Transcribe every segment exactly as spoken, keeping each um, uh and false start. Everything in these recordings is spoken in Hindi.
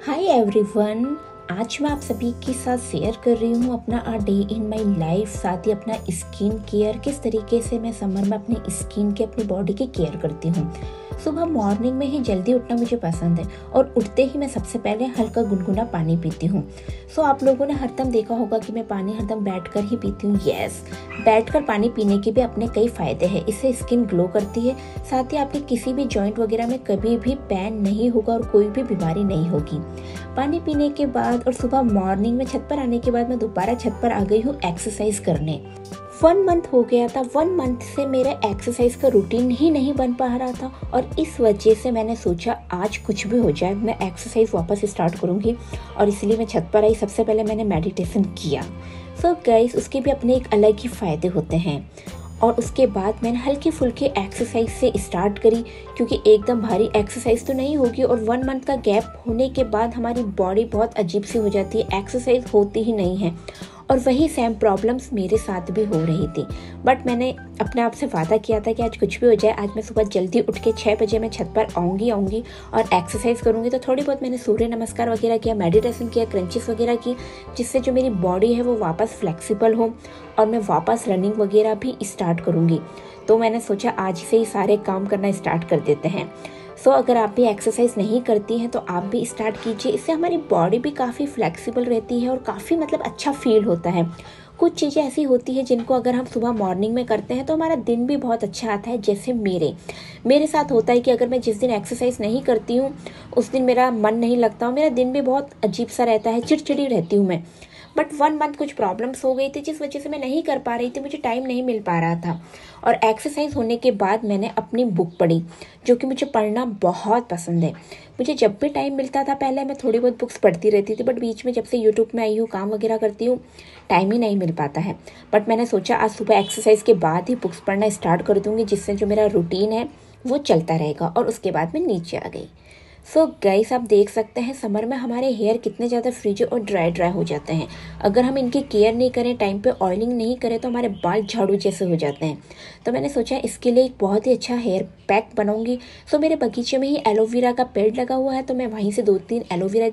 Hi everyone. आज मैं आप सभी के साथ शेयर कर रही हूँ अपना a day in my life, साथ ही अपना स्किन केयर, किस तरीके से मैं समर में अपनी स्किन की, अपनी बॉडी की केयर करती हूँ। सुबह मॉर्निंग में ही जल्दी उठना मुझे पसंद है और उठते ही मैं सबसे पहले हल्का गुनगुना पानी पीती हूँ। सो आप लोगों ने हरदम देखा होगा कि मैं पानी हरदम बैठकर ही पीती हूँ। यस, बैठकर पानी पीने के भी अपने कई फायदे हैं। इससे स्किन ग्लो करती है, साथ ही आपके किसी भी जॉइंट वगैरह में कभी भी पेन नहीं होगा और कोई भी बीमारी नहीं होगी। पानी पीने के बाद और सुबह मॉर्निंग में छत पर आने के बाद मैं दोबारा छत पर आ गई हूँ एक्सरसाइज करने। वन मंथ हो गया था, वन मंथ से मेरा एक्सरसाइज का रूटीन ही नहीं बन पा रहा था और इस वजह से मैंने सोचा आज कुछ भी हो जाए मैं एक्सरसाइज वापस स्टार्ट करूँगी और इसलिए मैं छत पर आई। सबसे पहले मैंने मेडिटेशन किया। सो गाइस, उसके भी अपने एक अलग ही फ़ायदे होते हैं। और उसके बाद मैंने हल्की फुल्की एक्सरसाइज से स्टार्ट करी, क्योंकि एकदम भारी एक्सरसाइज तो नहीं होगी और वन मंथ का गैप होने के बाद हमारी बॉडी बहुत अजीब सी हो जाती है, एक्सरसाइज होती ही नहीं है। और वही सेम प्रॉब्लम्स मेरे साथ भी हो रही थी, बट मैंने अपने आप से वादा किया था कि आज कुछ भी हो जाए, आज मैं सुबह जल्दी उठ के छः बजे मैं छत पर आऊँगी आऊँगी और एक्सरसाइज करूँगी। तो थोड़ी बहुत मैंने सूर्य नमस्कार वगैरह किया, मेडिटेशन किया, क्रंचेस वगैरह की, जिससे जो मेरी बॉडी है वो वापस फ्लेक्सिबल हो और मैं वापस रनिंग वगैरह भी स्टार्ट करूँगी। तो मैंने सोचा आज से ही सारे काम करना स्टार्ट कर देते हैं। सो so, अगर आप भी एक्सरसाइज नहीं करती हैं तो आप भी स्टार्ट कीजिए। इससे हमारी बॉडी भी काफ़ी फ्लेक्सिबल रहती है और काफ़ी मतलब अच्छा फील होता है। कुछ चीज़ें ऐसी होती है जिनको अगर हम सुबह मॉर्निंग में करते हैं तो हमारा दिन भी बहुत अच्छा आता है। जैसे मेरे मेरे साथ होता है कि अगर मैं जिस दिन एक्सरसाइज नहीं करती हूँ उस दिन मेरा मन नहीं लगता और मेरा दिन भी बहुत अजीब सा रहता है, चिड़चिड़ी रहती हूँ मैं। बट वन मंथ कुछ प्रॉब्लम्स हो गई थी जिस वजह से मैं नहीं कर पा रही थी, मुझे टाइम नहीं मिल पा रहा था। और एक्सरसाइज होने के बाद मैंने अपनी बुक पढ़ी, जो कि मुझे पढ़ना बहुत पसंद है। मुझे जब भी टाइम मिलता था पहले मैं थोड़ी बहुत बुक्स पढ़ती रहती थी, बट बीच में जब से यूट्यूब में आई हूँ, काम वगैरह करती हूँ, टाइम ही नहीं मिल पाता है। बट मैंने सोचा आज सुबह एक्सरसाइज के बाद ही बुक्स पढ़ना स्टार्ट कर दूँगी, जिससे जो मेरा रूटीन है वो चलता रहेगा। और उसके बाद मैं नीचे आ गई। सो so गाइस, आप देख सकते हैं समर में हमारे हेयर कितने ज़्यादा फ्रीज और ड्राई ड्राई हो जाते हैं। अगर हम इनकी केयर नहीं करें, टाइम पे ऑयलिंग नहीं करें, तो हमारे बाल झाड़ू जैसे हो जाते हैं। तो मैंने सोचा इसके लिए एक बहुत ही अच्छा हेयर पैक बनाऊंगी। सो so मेरे बगीचे में ही एलोवेरा का पेड़ लगा हुआ है, तो मैं वहीं से दो तीन एलोवेरा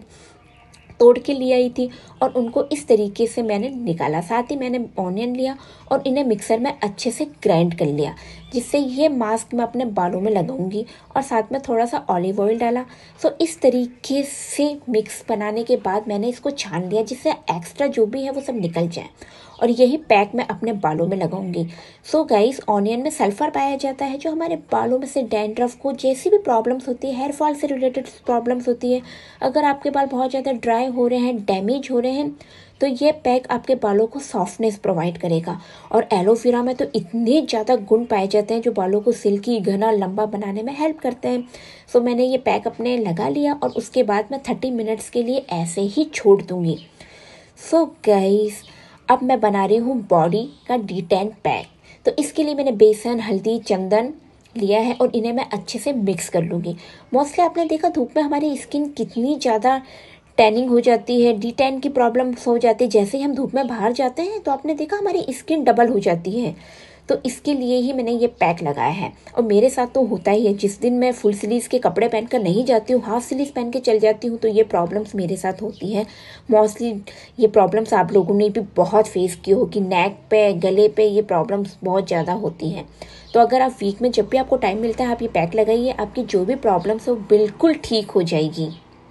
तोड़ के ले आई थी और उनको इस तरीके से मैंने निकाला। साथ ही मैंने ऑनियन लिया और इन्हें मिक्सर में अच्छे से ग्राइंड कर लिया, जिससे ये मास्क मैं अपने बालों में लगाऊंगी। और साथ में थोड़ा सा ऑलिव ऑयल डाला। सो इस तरीके से मिक्स बनाने के बाद मैंने इसको छान लिया, जिससे एक्स्ट्रा जो भी है वो सब निकल जाए। और यही पैक मैं अपने बालों में लगाऊंगी। सो गाइस, ऑनियन में सल्फर पाया जाता है, जो हमारे बालों में से डैंड्रफ को, जैसी भी प्रॉब्लम्स होती है, हेयर फॉल से रिलेटेड प्रॉब्लम्स होती है, अगर आपके बाल बहुत ज़्यादा ड्राई हो रहे हैं, डैमेज हो रहे हैं, तो ये पैक आपके बालों को सॉफ्टनेस प्रोवाइड करेगा। और एलोवेरा में तो इतने ज़्यादा गुण पाए जाते हैं जो बालों को सिल्की, घना, लंबा बनाने में हेल्प करते हैं। सो मैंने ये पैक अपने लगा लिया और उसके बाद मैं थर्टी मिनट्स के लिए ऐसे ही छोड़ दूँगी। सो गाइस, अब मैं बना रही हूँ बॉडी का डी टैन पैक। तो इसके लिए मैंने बेसन, हल्दी, चंदन लिया है और इन्हें मैं अच्छे से मिक्स कर लूँगी। मोस्टली आपने देखा धूप में हमारी स्किन कितनी ज़्यादा टैनिंग हो जाती है, डी टैन की प्रॉब्लम्स हो जाती है। जैसे ही हम धूप में बाहर जाते हैं तो आपने देखा हमारी स्किन डबल हो जाती है। तो इसके लिए ही मैंने ये पैक लगाया है। और मेरे साथ तो होता ही है, जिस दिन मैं फुल स्लीव्स के कपड़े पहनकर नहीं जाती हूँ, हाफ स्लीव्स पहन के चल जाती हूँ, तो ये प्रॉब्लम्स मेरे साथ होती है। मोस्टली ये प्रॉब्लम्स आप लोगों ने भी बहुत फेस की होगी, नेक पे, गले पे ये प्रॉब्लम्स बहुत ज़्यादा होती हैं। तो अगर आप वीक में जब भी आपको टाइम मिलता है आप ये पैक लगाइए, आपकी जो भी प्रॉब्लम्स है वो बिल्कुल ठीक हो जाएगी।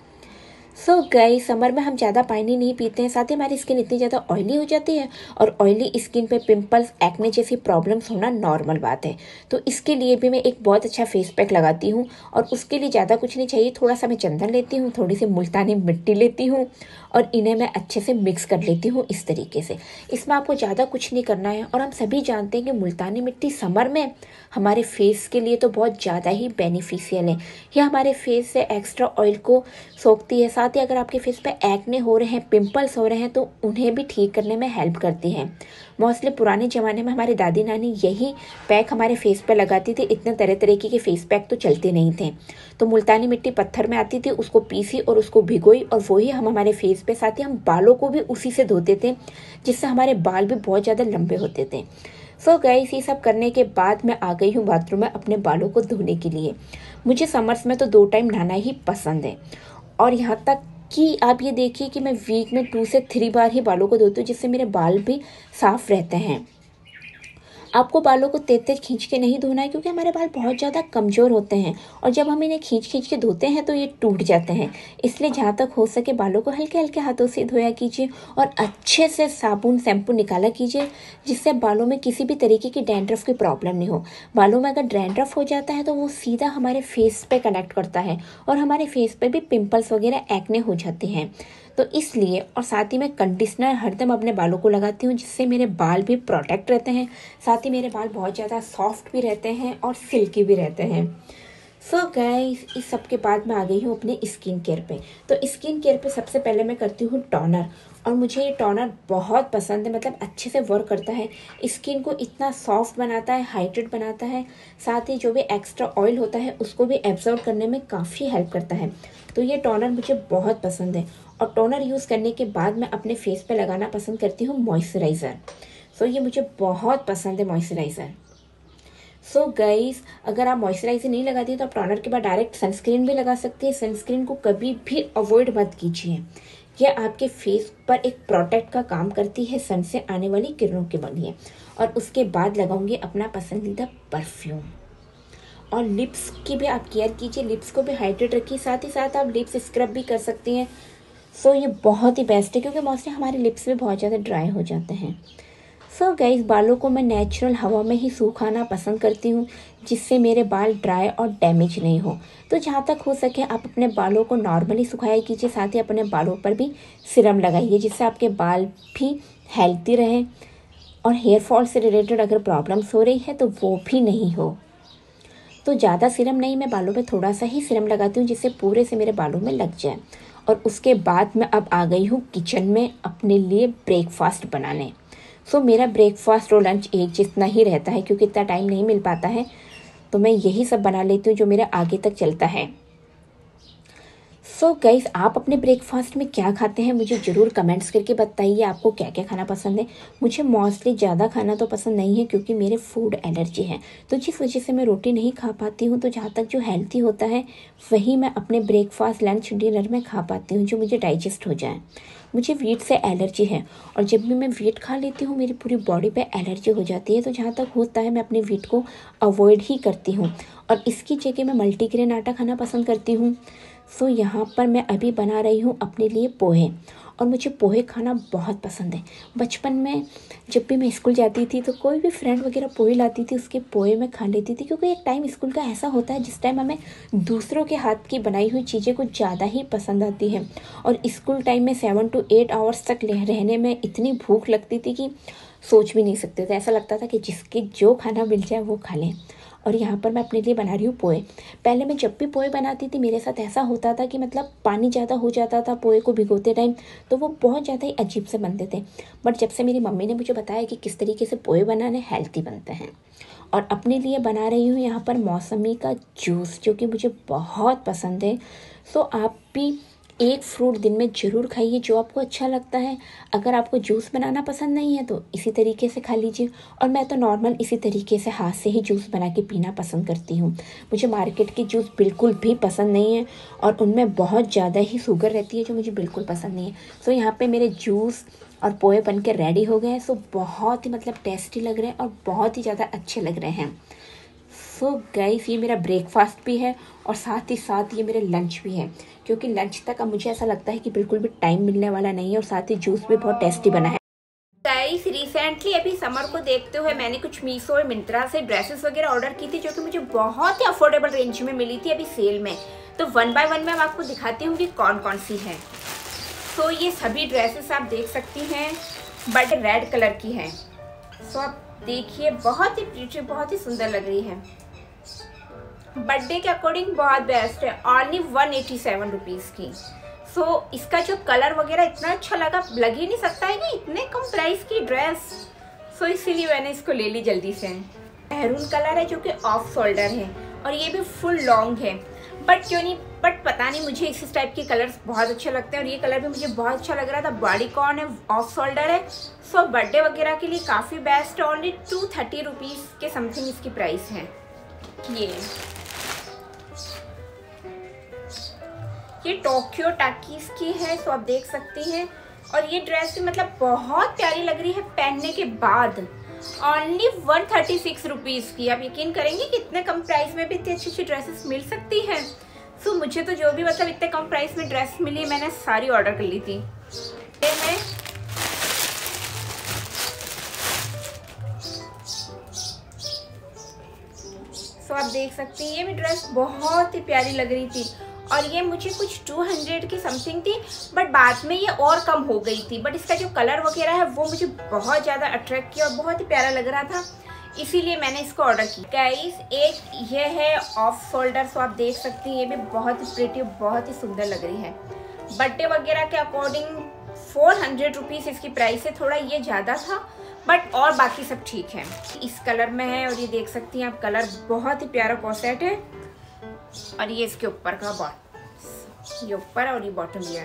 सो गाइस, समर में हम ज़्यादा पानी नहीं पीते हैं, साथ ही हमारी स्किन इतनी ज़्यादा ऑयली हो जाती है और ऑयली स्किन पे पिंपल्स, एक्ने जैसी प्रॉब्लम्स होना नॉर्मल बात है। तो इसके लिए भी मैं एक बहुत अच्छा फेस पैक लगाती हूँ और उसके लिए ज़्यादा कुछ नहीं चाहिए। थोड़ा सा मैं चंदन लेती हूँ, थोड़ी सी मुल्तानी मिट्टी लेती हूँ और इन्हें मैं अच्छे से मिक्स कर लेती हूँ इस तरीके से। इसमें आपको ज़्यादा कुछ नहीं करना है। और हम सभी जानते हैं कि मुल्तानी मिट्टी समर में हमारे फेस के लिए तो बहुत ज़्यादा ही बेनिफिशियल है। यह हमारे फेस से एक्स्ट्रा ऑयल को सोखती है। साथ ही अगर आपके फेस पे एक्ने हो रहे हैं, पिंपल्स हो रहे हैं, तो उन्हें भी ठीक करने में हेल्प करती है। मोस्टली पुराने ज़माने में हमारी दादी नानी यही पैक हमारे फेस पे लगाती थी। इतने तरह तरह के फेस पैक तो चलते नहीं थे। तो मुल्तानी मिट्टी पत्थर में आती थी, उसको पीसी और उसको भिगोई और वही हम हमारे फेस पे, साथ ही हम बालों को भी उसी से धोते थे, जिससे हमारे बाल भी बहुत ज़्यादा लंबे होते थे। सो so गाइस, ये सब करने के बाद मैं आ गई हूँ बाथरूम में अपने बालों को धोने के लिए। मुझे समर्स में तो दो टाइम नहाना ही पसंद है। और यहाँ तक कि आप ये देखिए कि मैं वीक में टू से थ्री बार ही बालों को धोती हूँ, जिससे मेरे बाल भी साफ रहते हैं। आपको बालों को तेज तेज खींच के नहीं धोना है, क्योंकि हमारे बाल बहुत ज़्यादा कमज़ोर होते हैं और जब हम इन्हें खींच खींच के धोते हैं तो ये टूट जाते हैं। इसलिए जहाँ तक हो सके बालों को हल्के हल्के हाथों से धोया कीजिए और अच्छे से साबुन शैम्पू निकाला कीजिए, जिससे बालों में किसी भी तरीके की डैंड्रफ की प्रॉब्लम नहीं हो। बालों में अगर डैंड्रफ हो जाता है तो वो सीधा हमारे फेस पे कनेक्ट करता है और हमारे फेस पे भी पिंपल्स वगैरह एक्ने हो जाते हैं। तो इसलिए, और साथ ही मैं कंडीशनर हरदम अपने बालों को लगाती हूँ, जिससे मेरे बाल भी प्रोटेक्ट रहते हैं, साथ ही मेरे बाल बहुत ज़्यादा सॉफ्ट भी रहते हैं और सिल्की भी रहते हैं। सो so गाइस, इस सब के बाद मैं आ गई हूँ अपने स्किन केयर पे। तो स्किन केयर पे सबसे पहले मैं करती हूँ टोनर, और मुझे ये टोनर बहुत पसंद है, मतलब अच्छे से वर्क करता है, स्किन को इतना सॉफ्ट बनाता है, हाइड्रेट बनाता है, साथ ही जो भी एक्स्ट्रा ऑयल होता है उसको भी एब्जॉर्ब करने में काफ़ी हेल्प करता है। तो ये टोनर मुझे बहुत पसंद है। और टोनर यूज़ करने के बाद मैं अपने फेस पे लगाना पसंद करती हूँ मॉइस्चराइज़र। सो ये मुझे बहुत पसंद है मॉइस्चराइज़र। सो गाइस, अगर आप मॉइस्चराइज़र नहीं लगाती तो आप टोनर के बाद डायरेक्ट सनस्क्रीन भी लगा सकती है। सनस्क्रीन को कभी भी अवॉइड मत कीजिए, यह आपके फेस पर एक प्रोटेक्ट का काम करती है सन से आने वाली किरणों के लिए। और उसके बाद लगाऊंगी अपना पसंदीदा परफ्यूम। और लिप्स की भी आप केयर कीजिए, लिप्स को भी हाइड्रेट रखिए, साथ ही साथ आप लिप्स स्क्रब भी कर सकती हैं। सो ये बहुत ही बेस्ट है, क्योंकि मोस्टली हमारे लिप्स भी बहुत ज़्यादा ड्राई हो जाते हैं। सो गाइस, बालों को मैं नेचुरल हवा में ही सुखाना पसंद करती हूँ, जिससे मेरे बाल ड्राई और डैमेज नहीं हो। तो जहाँ तक हो सके आप अपने बालों को नॉर्मली सुखाया कीजिए, साथ ही अपने बालों पर भी सीरम लगाइए, जिससे आपके बाल भी हेल्थी रहें और हेयर फॉल से रिलेटेड अगर प्रॉब्लम्स हो रही है तो वो भी नहीं हो। तो ज़्यादा सीरम नहीं, मैं बालों पे थोड़ा सा ही सीरम लगाती हूँ, जिससे पूरे से मेरे बालों में लग जाए। और उसके बाद मैं अब आ गई हूँ किचन में अपने लिए ब्रेकफास्ट बनाने। सो मेरा ब्रेकफास्ट और लंच एक जितना ही रहता है, क्योंकि इतना टाइम नहीं मिल पाता है, तो मैं यही सब बना लेती हूँ जो मेरा आगे तक चलता है। सो so गाइस, आप अपने ब्रेकफास्ट में क्या खाते हैं मुझे ज़रूर कमेंट्स करके बताइए, आपको क्या क्या खाना पसंद है। मुझे मोस्टली ज़्यादा खाना तो पसंद नहीं है, क्योंकि मेरे फूड एलर्जी है, तो जिस वजह से मैं रोटी नहीं खा पाती हूँ। तो जहाँ तक जो हेल्थी होता है वही मैं अपने ब्रेकफास्ट लंच डिनर में खा पाती हूँ, जो मुझे डाइजेस्ट हो जाए। मुझे वीट से एलर्जी है, और जब भी मैं वीट खा लेती हूँ मेरी पूरी बॉडी पे एलर्जी हो जाती है। तो जहाँ तक होता है मैं अपने वीट को अवॉइड ही करती हूँ, और इसकी जगह मैं मल्टीग्रेन आटा खाना पसंद करती हूँ। सो यहाँ पर मैं अभी बना रही हूँ अपने लिए पोहे, और मुझे पोहे खाना बहुत पसंद है। बचपन में जब भी मैं स्कूल जाती थी तो कोई भी फ्रेंड वगैरह पोहे लाती थी, उसके पोहे मैं खा लेती थी, क्योंकि एक टाइम स्कूल का ऐसा होता है जिस टाइम हमें दूसरों के हाथ की बनाई हुई चीज़ें कुछ ज़्यादा ही पसंद आती हैं। और स्कूल टाइम में सेवन टू एट आवर्स तक रहने में इतनी भूख लगती थी कि सोच भी नहीं सकते थे। ऐसा लगता था कि जिसके जो खाना मिल जाए वो खा लें। और यहाँ पर मैं अपने लिए बना रही हूँ पोहे। पहले मैं जब भी पोहे बनाती थी मेरे साथ ऐसा होता था कि मतलब पानी ज़्यादा हो जाता था पोहे को भिगोते टाइम, तो वो बहुत ज़्यादा ही अजीब से बनते थे। बट जब से मेरी मम्मी ने मुझे बताया कि किस तरीके से पोहे बनाने हेल्थी बनते हैं, और अपने लिए बना रही हूँ यहाँ पर मौसमी का जूस, जो कि मुझे बहुत पसंद है। सो आप भी एक फ्रूट दिन में ज़रूर खाइए जो आपको अच्छा लगता है। अगर आपको जूस बनाना पसंद नहीं है तो इसी तरीके से खा लीजिए, और मैं तो नॉर्मल इसी तरीके से हाथ से ही जूस बना के पीना पसंद करती हूँ। मुझे मार्केट की जूस बिल्कुल भी पसंद नहीं है, और उनमें बहुत ज़्यादा ही शुगर रहती है, जो मुझे बिल्कुल पसंद नहीं है। सो यहाँ पे मेरे जूस और पोहे बन के रेडी हो गए हैं। सो बहुत ही मतलब टेस्टी लग रहे हैं और बहुत ही ज़्यादा अच्छे लग रहे हैं। सो गाइस, ये मेरा ब्रेकफास्ट भी है और साथ ही साथ ये मेरे लंच भी है, क्योंकि लंच तक अब मुझे ऐसा लगता है कि बिल्कुल भी टाइम मिलने वाला नहीं है, और साथ ही जूस भी बहुत टेस्टी बना है। गाइस, रिसेंटली अभी समर को देखते हुए मैंने कुछ मीशो और मिंत्रा से ड्रेसेस वगैरह ऑर्डर की थी, जो कि मुझे बहुत ही अफोर्डेबल रेंज में मिली थी अभी सेल में। तो वन बाय वन में मैं आपको दिखाती हूँ कि कौन कौन सी है। सो ये सभी ड्रेसेस आप देख सकती हैं, बट रेड कलर की है। सो आप देखिए, बहुत ही प्रीटी, बहुत ही सुंदर लग रही है। बर्थडे के अकॉर्डिंग बहुत बेस्ट है, only one eighty seven rupees की। सो so, इसका जो कलर वगैरह इतना अच्छा लगा, लग ही नहीं सकता है कि इतने कम प्राइस की ड्रेस। सो so, इसीलिए मैंने इसको ले ली जल्दी से। मैरून कलर है जो कि ऑफ शोल्डर है, और ये भी फुल लॉन्ग है। बट क्यों नहीं, बट पता नहीं, मुझे इस टाइप के कलर्स बहुत अच्छे लगते हैं, और ये कलर भी मुझे बहुत अच्छा लग रहा था। बॉडी कॉन है, ऑफ शोल्डर है। सो so, बर्थडे वगैरह के लिए काफ़ी बेस्ट है। ओनली टू थर्टी रुपीज़ के समथिंग इसकी प्राइस है। ये ये टोक्यो टाकीज की है, सो आप देख सकती हैं। और ये ड्रेस भी मतलब बहुत प्यारी लग रही है पहनने के बाद। Only one thirty six rupees की। आप यकीन करेंगे कि इतने कम प्राइस में भी इतनी अच्छी अच्छी ड्रेसेस मिल सकती हैं। सो so, मुझे तो जो भी मतलब इतने कम प्राइस में ड्रेस मिली मैंने सारी ऑर्डर कर ली थी। ये है सो so, आप देख सकती हैं ये भी ड्रेस बहुत ही प्यारी लग रही थी और ये मुझे कुछ टू हंड्रेड की समथिंग थी, बट बाद में ये और कम हो गई थी। बट इसका जो कलर वगैरह है वो मुझे बहुत ज़्यादा अट्रैक्ट किया और बहुत ही प्यारा लग रहा था, इसीलिए मैंने इसको ऑर्डर की। गाइस एक ये है ऑफ शोल्डर, सो आप देख सकती हैं ये भी बहुत ही प्रिटी, बहुत ही सुंदर लग रही है। बर्थडे वगैरह के अकॉर्डिंग फोर हंड्रेड रुपीज़ इसकी प्राइस है, थोड़ा ये ज़्यादा था बट और बाकी सब ठीक है। इस कलर में है और ये देख सकती हैं आप, कलर बहुत ही प्यारा कॉसेट है। और ये इसके ऊपर का बॉटम, ये ऊपर और ये बॉटम लिया।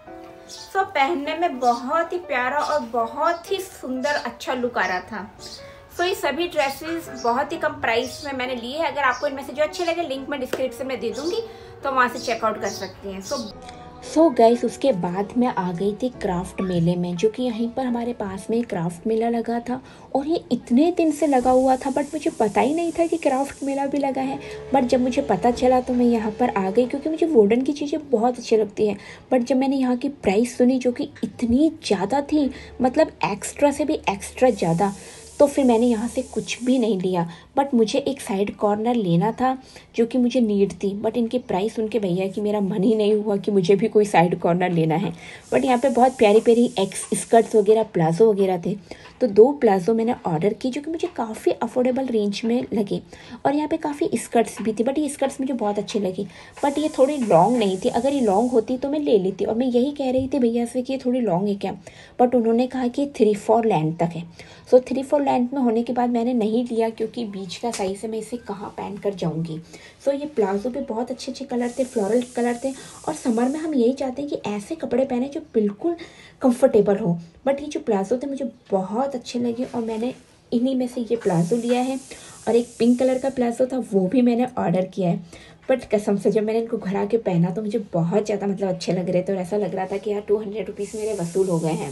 सो पहनने में बहुत ही प्यारा और बहुत ही सुंदर अच्छा लुक आ रहा था। सो ये सभी ड्रेसेस बहुत ही कम प्राइस में मैंने लिए हैं। अगर आपको इनमें से जो अच्छे लगे लिंक मैं डिस्क्रिप्शन में दे दूंगी, तो वहाँ से चेकआउट कर सकती हैं। सो सो so गाइस उसके बाद मैं आ गई थी क्राफ्ट मेले में, जो कि यहीं पर हमारे पास में क्राफ्ट मेला लगा था। और ये इतने दिन से लगा हुआ था बट मुझे पता ही नहीं था कि क्राफ्ट मेला भी लगा है। बट जब मुझे पता चला तो मैं यहाँ पर आ गई, क्योंकि मुझे वुडन की चीज़ें बहुत अच्छी लगती हैं। बट जब मैंने यहाँ की प्राइस सुनी जो कि इतनी ज़्यादा थी, मतलब एक्स्ट्रा से भी एक्स्ट्रा ज़्यादा, तो फिर मैंने यहाँ से कुछ भी नहीं लिया। बट मुझे एक साइड कॉर्नर लेना था जो कि मुझे नीड थी, बट इनकी प्राइस सुन के भैया कि मेरा मन ही नहीं हुआ कि मुझे भी कोई साइड कॉर्नर लेना है। बट यहाँ पे बहुत प्यारी प्यारी एक्स स्कर्ट्स वगैरह, प्लाजो वगैरह थे, तो दो प्लाजो मैंने ऑर्डर की जो कि मुझे काफ़ी अफोर्डेबल रेंज में लगे। और यहाँ पे काफ़ी स्कर्ट्स भी थी, बट ये स्कर्ट्स मुझे बहुत अच्छी लगी, बट ये थोड़ी लॉन्ग नहीं थी। अगर ये लॉन्ग होती तो मैं ले लेती, और मैं यही कह रही थी भैया से कि ये थोड़ी लॉन्ग है क्या, बट उन्होंने कहा कि थ्री फोर लेंथ तक है। सो थ्री फोर लेंथ में होने के बाद मैंने नहीं लिया, क्योंकि बीच का साइज़ है, मैं इसे कहाँ पहन कर जाऊँगी। सो ये प्लाजो पे बहुत अच्छे अच्छे कलर थे, फ्लोरल कलर थे। और समर में हम यही चाहते हैं कि ऐसे कपड़े पहने जो बिल्कुल कंफर्टेबल हो। बट ये जो प्लाजो थे मुझे बहुत अच्छे लगे और मैंने इन्हीं में से ये प्लाजो लिया है। और एक पिंक कलर का प्लाजो था वो भी मैंने ऑर्डर किया है। बट कसम से जब मैंने इनको घर आके पहना तो मुझे बहुत ज़्यादा मतलब अच्छे लग रहे थे, और ऐसा लग रहा था कि यार टू हंड्रेड रुपीज़ मेरे वसूल हो गए हैं।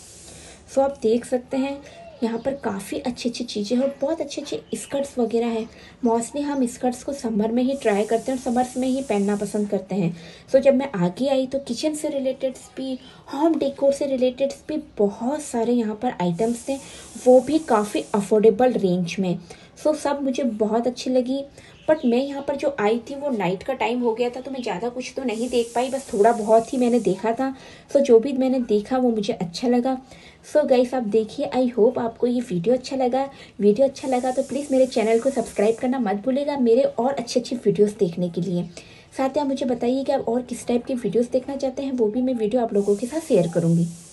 सो आप देख सकते हैं यहाँ पर काफ़ी अच्छी अच्छी चीज़ें हैं और बहुत अच्छे अच्छे स्कर्ट्स वगैरह हैं। मोस्टली हम स्कर्ट्स को समर में ही ट्राई करते हैं और समर्स में ही पहनना पसंद करते हैं। सो so, जब मैं आगे आई तो किचन से रिलेटेड भी, होम डेकोर से रिलेटेड भी बहुत सारे यहाँ पर आइटम्स थे, वो भी काफ़ी अफोर्डेबल रेंज में। सो so, सब मुझे बहुत अच्छी लगी। बट मैं यहाँ पर जो आई थी वो नाइट का टाइम हो गया था, तो मैं ज़्यादा कुछ तो नहीं देख पाई, बस थोड़ा बहुत ही मैंने देखा था। सो so, जो भी मैंने देखा वो मुझे अच्छा लगा। सो गाइस आप देखिए, आई होप आपको ये वीडियो अच्छा लगा। वीडियो अच्छा लगा तो प्लीज़ मेरे चैनल को सब्सक्राइब करना मत भूलिएगा, मेरे और अच्छे अच्छे वीडियोस देखने के लिए। साथ ही आप मुझे बताइए कि आप और किस टाइप के वीडियोस देखना चाहते हैं, वो भी मैं वीडियो आप लोगों के साथ शेयर करूँगी।